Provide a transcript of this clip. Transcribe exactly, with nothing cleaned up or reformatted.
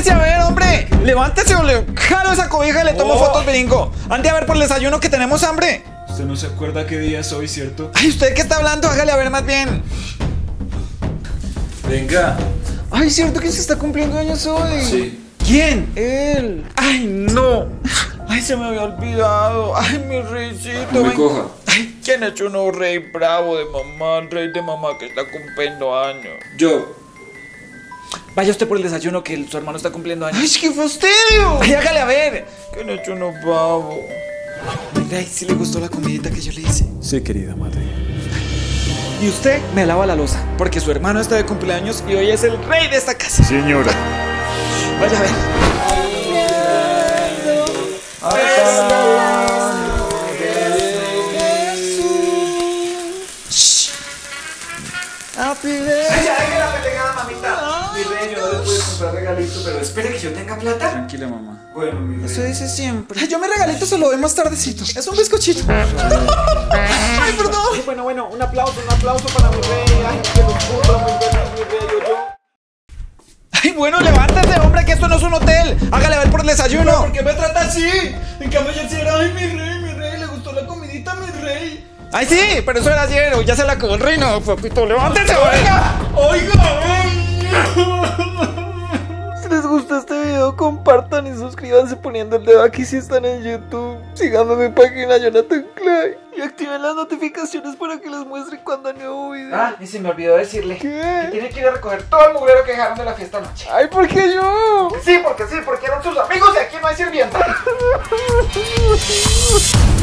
levántese a ver, hombre. Levántese o le jalo esa cobija y le tomo oh. fotos, Beringo. Ande a ver por el desayuno que tenemos hambre. Usted no se acuerda qué día es hoy, ¿cierto? Ay, ¿usted qué está hablando? Hágale a ver más bien. Venga. Ay, ¿cierto que se está cumpliendo años hoy? Sí. ¿Quién? Él. Ay, no. Ay, se me había olvidado. Ay, mi reycito. No me coja. Ay, ¿quién ha hecho un rey bravo de mamá? El rey de mamá que está cumpliendo años. Yo. Vaya usted por el desayuno que su hermano está cumpliendo años. ¡Ay, qué fastidio! Ay, hágale a ver. ¿Quién ha hecho uno bravo? Mi rey, ¿sí le gustó la comidita que yo le hice? Sí, querida madre. Y usted me lava la loza, porque su hermano está de cumpleaños y hoy es el rey de esta casa. Señora. Vaya a ver. Happy birthday. Ay, ya, deje la pelegada, mamita. Mi rey, yo no le pude comprar regalito, pero espere que yo tenga plata. Tranquila, mamá. Bueno, mi rey. Eso dice siempre. Ay, yo mi regalito se lo doy más tardecito. Es un bizcochito. Ay, perdón. Ay, bueno, bueno, un aplauso, un aplauso para mi rey. Ay, que lo puta, muy feliz, mi rey, yo. Ay, bueno, levántese, hombre, que esto no es un hotel. Hágale ver por el desayuno. ¿Por qué me trata así? En cambio, yo sí era, ay, mi rey, mi rey, le gustó la comidita, mi rey. Ay, sí, pero eso era ayer, ya se la acabó el reino, papito, levántese, oiga. Oiga. Si les gustó este video, compartan y suscríbanse poniendo el dedo aquí si están en YouTube. Síganme en mi página Jonathan Clay y activen las notificaciones para que les muestre cuando hay nuevo video. Ah, y se me olvidó decirle. ¿Qué? Que tiene que ir a recoger todo el mugrero que dejaron de la fiesta anoche. Ay, ¿por qué yo? Sí, porque sí, porque eran sus amigos y aquí no hay sirvienta.